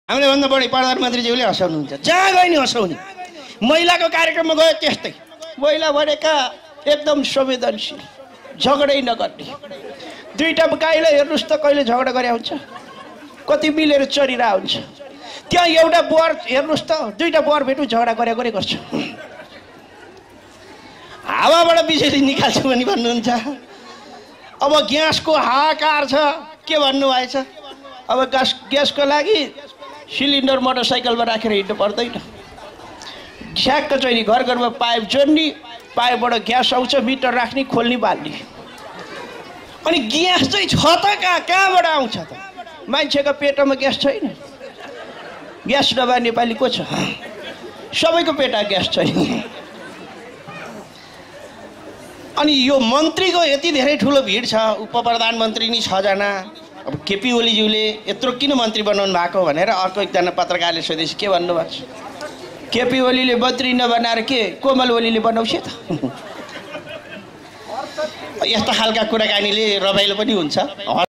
हामीले भन्दा बढी प्रधानमन्त्रीज्यूले हँसाउनुहुन्छ, जहाँ गयो नि हँसाउने। महिलाको कार्यक्रममा गयो त्यस्तै, महिला भनेका एकदम संवेदनशील, झगडै नगर्ने। दुईटा गाईलाई हेर्नुहोस् त कहिले झगडा गरे हुन्छ, कति मिलेर चरिरहेको हुन्छ। त्यहाँ एउटा बुहार हेर्नुहोस् त, दुईटा बुहार भेटौँ झगडा गरे गर्छ। हावाबाट बिजुली निकाल्छु भने भन्नुहुन्छ। अब ग्यासको हाहाकार छ, के भन्नुभएछ? अब ग्यासको लागि सिलिन्डर मोटरसाइकलमा राखेर हिँड्नु पर्दैन, ठ्याक्क चाहिँ नि घर घरमा पाइप जोड्ने, पाइपबाट ग्यास आउँछ, मिटर राख्ने, खोल्ने, बाल्ने। अनि ग्यास चाहिँ छ त कहाँबाट आउँछ त? मान्छेको पेटमा ग्यास छैन। ग्यास नभए नेपाली को छ? सबैको पेटमा ग्यास छैन। अनि यो मन्त्रीको यति धेरै ठुलो भिड छ, उप प्रधानमन्त्री नि 6 जना। अब केपी ओलीज्यूले यत्रो किन मन्त्री बनाउनु भएको भनेर अर्को एकजना पत्रकारले सोधेछ, के भन्नुभएको छ? केपी ओलीले मन्त्री नबनाएर के कोमल ओलीले बनाउँछ त? यस्ता खालका कुराकानीले रमाइलो पनि हुन्छ।